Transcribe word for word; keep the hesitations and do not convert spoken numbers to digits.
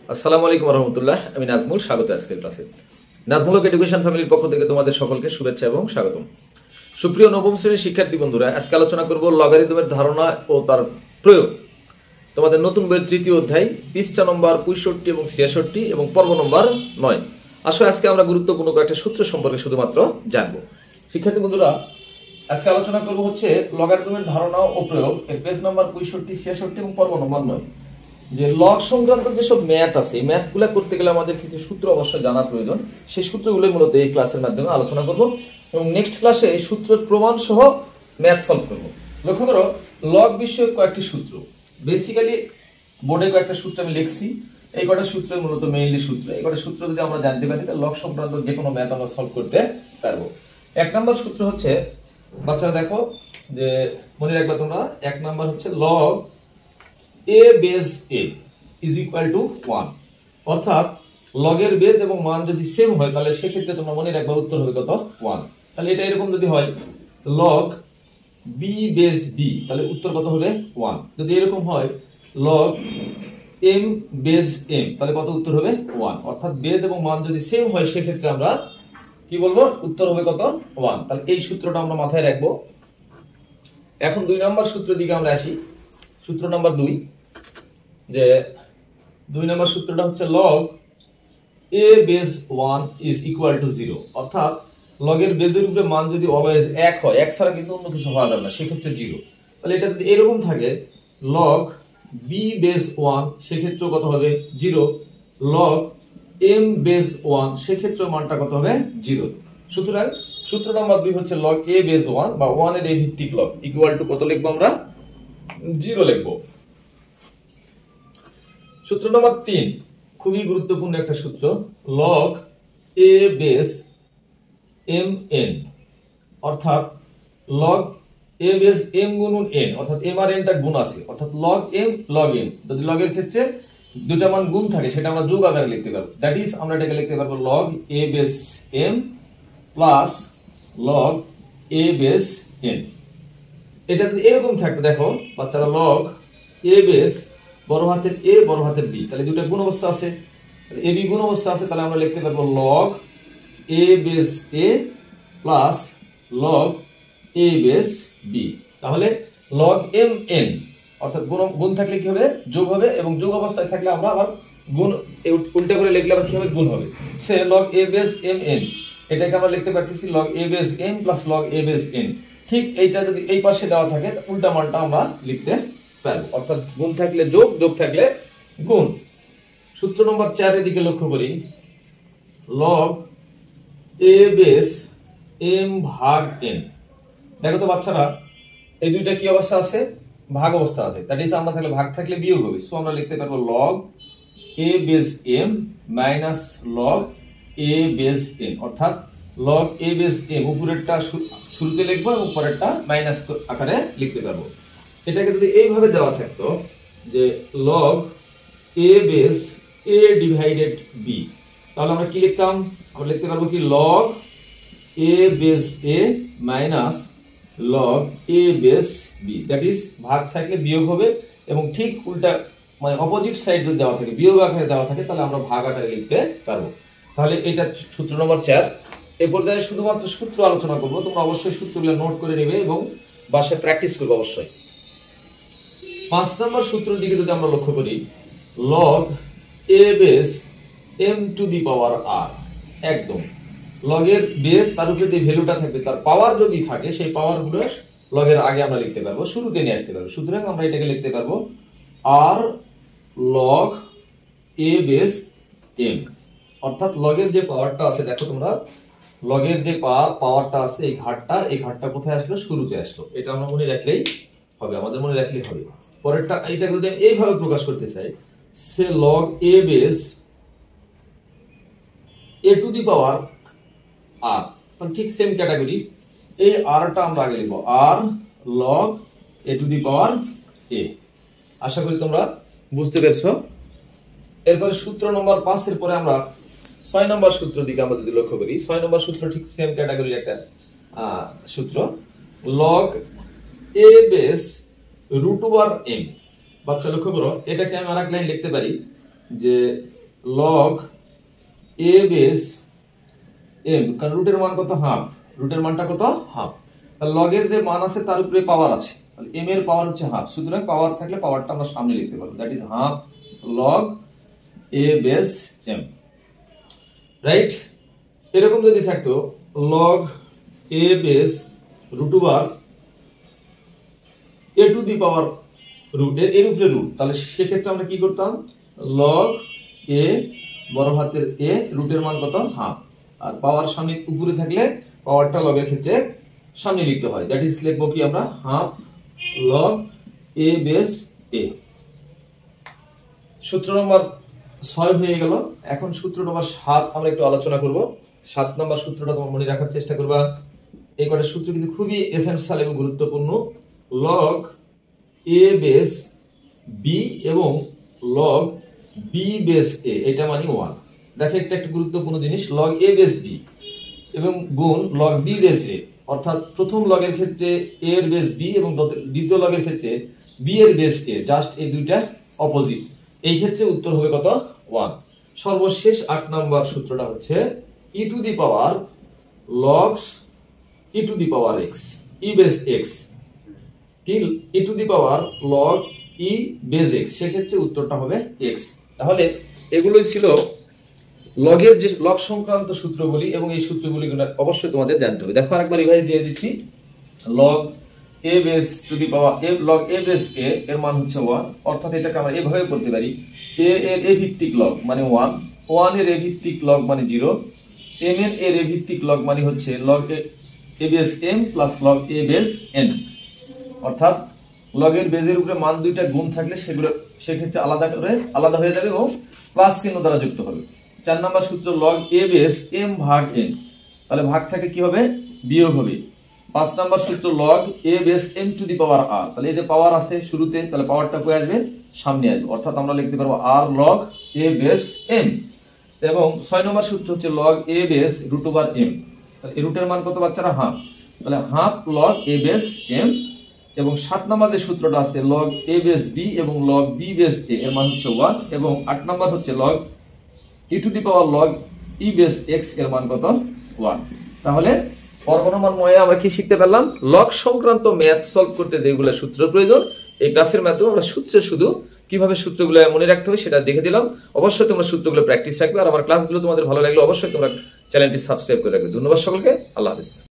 আসসালামু আলাইকুম রহমতুল্লাহ। আমি নাজমুল, স্বাগত আজকের ক্লাসে। নাজমুল এডুকেশন ফ্যামিলির পক্ষ থেকে তোমাদের সকলকে শুভেচ্ছা এবং স্বাগতম। সুপ্রিয় নবম শ্রেণীর শিক্ষার্থী বন্ধুরা, আজকে আলোচনা করব লগারিদমের ধারণা ও তার প্রয়োগ। তোমাদের নতুন বইয়ের তৃতীয় অধ্যায়, পৃষ্ঠা নম্বর পঁয়ষট্টি এবং ছিয়াষট্টি এবং পর্ব নম্বর নয়। আসলে আজকে আমরা গুরুত্বপূর্ণ কয়েকটা সূত্র সম্পর্কে শুধুমাত্র জানবো। শিক্ষার্থী বন্ধুরা, আজকে আলোচনা করব হচ্ছে লগারিদমের ধারণা ও প্রয়োগ, এর পেজ নম্বর পঁয়ষট্টি, ছিয়াষট্টি এবং পর্ব নম্বর নয়। যে লগ সংক্রান্ত যেসব ম্যাথ আছে, এই ম্যাথগুলো করতে গেলে আমাদের কিছু সূত্র অবশ্যই জানা প্রয়োজন। সেই সূত্রগুলোই মূলত এই ক্লাসের মাধ্যমে আলোচনা করব এবং নেক্সট ক্লাসে এই সূত্রের প্রমাণ সহ ম্যাথ সলভ করব। লক্ষ্য করো, লগ বিষয়ক কয়েকটি সূত্র, বেসিক্যালি বোর্ডে কয়েকটা সূত্র আমি লিখছি। এই কটা সূত্র মূলত মেইনলি সূত্র। এই কটা সূত্র যদি আমরা জানতে পারি তাহলে লগ সংক্রান্ত যে কোনো ম্যাথ আমরা সলভ করতে পারবো। এক নম্বর সূত্র হচ্ছে, বাচ্চারা দেখো যে মনে রাখবে তোমরা, এক নম্বর হচ্ছে log a base a is equal to one. অর্থাৎ লগের বেস এবং মান যদি সেম হয় তাহলে সেক্ষেত্রে তোমরা মনে রাখবে উত্তর হবে কত? ওয়ান। তাহলে এটা এরকম যদি হয় লগ b বেস b, তাহলে উত্তর কত হবে? ওয়ান। যদি এরকম হয় লগ m বেস m, তাহলে কত উত্তর হবে? ওয়ান। অর্থাৎ বেস এবং মান যদি সেম হয় সেক্ষেত্রে আমরা কি বলবো? উত্তর হবে কত? ওয়ান। তাহলে এই সূত্রটা আমরা মাথায় রাখবো। এখন দুই নম্বর সূত্রের দিকে আমরা আসি। সূত্র নম্বর দুই, যে দুই নম্বর সূত্রটা হচ্ছে log a base one is equal to zero. অর্থাৎ লগের বেজের উপরে মান যদি অলওয়েজ এক হয়, এক ছাড়া কিন্তু অন্য কিছু হওয়া যাবে না, সেক্ষেত্রে জিরো। তাহলে এটা যদি এরকম থাকে লগ b বেস ওয়ান, সেক্ষেত্রে কত হবে? Zero. Log m base one, সেক্ষেত্রে মানটা কত হবে? জিরো। সুতরাং সূত্র নম্বর দুই হচ্ছে লগ a বেস ওয়ান বা ওয়ান এর a ভিত্তিক লগ ইকুয়াল টু কত লিখবো আমরা? জিরো লিখবো। সূত্র নম্বর তিন খুবই গুরুত্বপূর্ণ একটা সূত্র, log a base m n। অর্থাৎ লগ a বেস m গুণন n, অর্থাৎ m আর n টা গুণ আছে, অর্থাৎ লগ m লগ n। যদি লগের ক্ষেত্রে দুটা মান গুণ থাকে সেটা আমরা যোগ আকারে লিখতে পারবো। দ্যাট ইজ আমরা এটাকে লিখতে পারবো log a base m plus log a base n। এটা যদি এরকম থাকতো, দেখো বাচ্চারা, লগ a বেস বড় হাতের a বড় হাতের b, তাহলে দুটো গুণ অবস্থা আছে, a b গুণ অবস্থা আছে, তাহলে আমরা লিখতে পারবো log a base a plus log a base b। তাহলে লগ m n, অর্থাৎ গুণ গুণ থাকলে কি হবে? যোগ হবে, এবং যোগ অবস্থায় থাকলে আমরা আবার গুণ উল্টা করে লিখলে আবার কি হবে? গুণ হবে। সে log a base m n, এটাকে আমরা লিখতে পারতেছি log a base m plus log a base n। ঠিক এইটা যদি এই পাশে দেওয়া থাকে উল্টা মানটা আমরা লিখতে পারবো, অর্থাৎ গুণ থাকলে যোগ, যোগ থাকলে গুণ। সূত্র নম্বর চারের দিকে লক্ষ্য করি, লগ a বেস m ভাগ n। দেখো তো বাচ্চারা, এই দুইটা কি অবস্থা আছে? ভাগ অবস্থা আছে। দ্যাট ইজ আমরা থাকলে ভাগ থাকলে বিয়োগ হবে, সো আমরা লিখতে পারবো log a base m minus log a base n। অর্থাৎ লগ a বেস m উপরেরটা শুরুতে লিখবো এবং পরেরটা মাইনাস আকারে লিখতে পারবো। এটাকে যদি এইভাবে দেওয়া থাকতো যে log a base a divided b, তাহলে আমরা কি লিখতাম? আমরা লিখতে পারবো কি? Log a base a minus log a base b। That is ভাগ থাকলে বিয়োগ হবে, এবং ঠিক উল্টা মানে অপোজিট সাইড যদি দেওয়া থাকে, বিয়োগ আকারে দেওয়া থাকে, তাহলে আমরা ভাগ আকারে লিখতে পারবো। তাহলে এটা সূত্র নম্বর চার। এই পর্যায়ে শুধুমাত্র সূত্র আলোচনা করবো, তোমরা অবশ্যই সূত্রগুলো নোট করে নেবে এবং বাসায় প্র্যাকটিস করবে অবশ্যই। পাঁচ নম্বর সূত্রের দিকে যদি আমরা লক্ষ্য করি, log a base m to the power r। একদম লগের বেস, তার উপরে যে ভ্যালুটা থাকবে তার পাওয়ার যদি থাকে, সেই পাওয়ার গুলো লগের আগে আমরা লিখতে পারবো, শুরুতে নিয়ে আসতে পারবো। সুতরাং আমরা এটাকে লিখতে পারবো r log a base m। অর্থাৎ লগের যে পাওয়ারটা আছে, দেখো তোমরা, লগের যে পাওয়ারটা আছে, এই ঘাটটা এই ঘাটটা কোথায় আসলো? শুরুতে আসলো। এটা আমরা মনে রাখলেই হবে, আমাদের মনে রাখলেই হবে। পরেরটা এইটাকে যদি আমি এইভাবে প্রকাশ করতে চাই, সে log a base a to the power r, তাহলে ঠিক সেম ক্যাটাগরি। এই rটা আমরা আগে লিখবো r log a to the power a। আশা করি তোমরা বুঝতে পেরেছো। এরপরে সূত্র নম্বর পাঁচের পরে আমরা ছয় নম্বর সূত্র দিকে আমরা যদি লক্ষ্য করি, ছয় নম্বর সূত্র ঠিক সেম ক্যাটাগরির একটা সূত্র, log a base root over m। বাচ্চা লক্ষ্য করো, এটাকে আমি আরেক লাইন লিখতে পারি যে লগ এ বেস এম, কারণ রুটের মান কত হাফ, রুটের মানটা কত হাফ, লগের যে মান আছে তার উপরে পাওয়ার আছে, এম এর পাওয়ার হচ্ছে হাফ, সুতরাং পাওয়ার থাকলে পাওয়ারটা আমরা সামনে লিখতে পারবো, that is half log a base m, right. এরকম যদি থাকতো log a base root over a to the power root, এর উপরে রুট, তাহলে সেক্ষেত্রে আমরা কি করতাম, লগ এ বড় হাতের এ, রুটের মান কত হাফ, আর পাওয়ার সামনে উপরে থাকলে পাওয়ারটা লগের ক্ষেত্রে সামনে লিখতে হয়, দ্যাট ইজ লিখবো কি আমরা half log a base a. সূত্র নম্বর ছয় হয়ে গেল। এখন সূত্র নম্বর সাত আমরা একটু আলোচনা করব। সাত নম্বর সূত্রটা তোমার মনে রাখার চেষ্টা করবা। এই কটা সূত্র কিন্তু খুবই এসেনশিয়াল এবং গুরুত্বপূর্ণ। লগ এ বেস বি এবং লগ বি বেস এ, এটা মানে ওয়ান। দেখো একটা একটা গুরুত্বপূর্ণ জিনিস, লগ এ বেস বি এবং গুণ লগ বি বেস এ, অর্থাৎ প্রথম লগের ক্ষেত্রে এ এর বেস বি এবং দ্বিতীয় লগের ক্ষেত্রে বি এর বেস এ, জাস্ট এই দুইটা অপোজিট, এই ক্ষেত্রে উত্তর হবে কত ওয়ান। সর্বশেষ আট নম্বর সূত্রটা হচ্ছে e to the power logs e to the power x, e base x, কি e to the power log e base x, সেক্ষেত্রে উত্তরটা হবে এক্স। তাহলে এগুলোই ছিল লগের যে লগ সংক্রান্ত সূত্রগুলি, এবং এই সূত্রগুলি অবশ্যই তোমাদের জানতে হবে। দেখো আরেকবার রিভাইজ দিয়ে দিচ্ছি। Log a base to the power a, log a base a এর মান হচ্ছে ওয়ান, অর্থাৎ এটাকে আমরা এভাবে করতে পারি, এ এর এ ভিত্তিক লগ মানে ওয়ান, ওয়ান এর এ ভিত্তিক লগ মানে জিরো, এম এর এর এ ভিত্তিক লগ মানে হচ্ছে log a base m plus log a base n, অর্থাৎ লগের বেজের উপরে মান দুইটা গুণ থাকলে সেগুলো সেক্ষেত্রে আলাদা করে আলাদা হয়ে যাবে এবং প্লাস চিহ্ন দ্বারা যুক্ত হবে। চার নম্বর সূত্র লগ এ বেস এম ভাগ এন, তাহলে ভাগ থাকে কি হবে, বিয়োগ হবে। পাঁচ নম্বর সূত্র log a base m to the power r, তাহলে এই যে পাওয়ার আছে শুরুতে, তাহলে পাওয়ারটা কই আসবে, সামনে আসবে, অর্থাৎ আমরা লিখতে পারবো r log a base m. এবং ছয় নম্বর সূত্র হচ্ছে log a base root over m, তাহলে এই রুটের মান কত বাচ্চারা হাফ, তাহলে half log a base m. এবং সাত নম্বর যে সূত্রটা আছে লগ এ বেস বি এবং লগ বি বেস এ, এর মান হচ্ছে ওয়ান। এবং আট নম্বর হচ্ছে log e to the power log e base x, এর মান কত ওয়ান। তাহলে পরমাণুময় আমরা কি শিখতে পারলাম, লগ সংক্রান্ত ম্যাথ সলভ করতে যেগুলো সূত্র প্রয়োজন, এই ক্লাসের মাধ্যমে আমরা সূত্রে শুধু কিভাবে সূত্রগুলো মনে রাখতে হবে সেটা দেখে দিলাম। অবশ্যই তোমরা সূত্রগুলো প্র্যাকটিস রাখবে, আর আমার ক্লাসগুলো তোমাদের ভালো লাগলে অবশ্যই তোমরা চ্যানেলটি সাবস্ক্রাইব করে রাখবে। ধন্যবাদ সকলকে, আল্লাহ হাফেজ।